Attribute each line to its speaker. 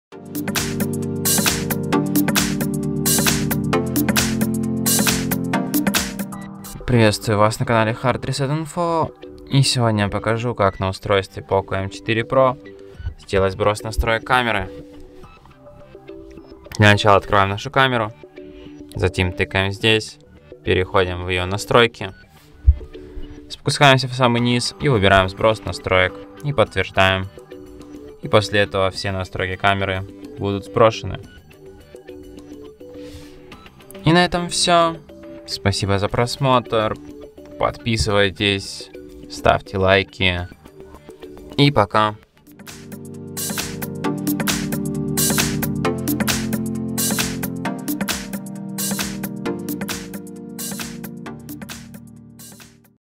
Speaker 1: Приветствую вас на канале Hard Reset Info, и сегодня я покажу, как на устройстве Poco M4 Pro сделать сброс настроек камеры. Для начала открываем нашу камеру, затем тыкаем здесь, переходим в ее настройки, спускаемся в самый низ и выбираем сброс настроек и подтверждаем. И после этого все настройки камеры будут сброшены. И на этом все. Спасибо за просмотр. Подписывайтесь, ставьте лайки. И пока.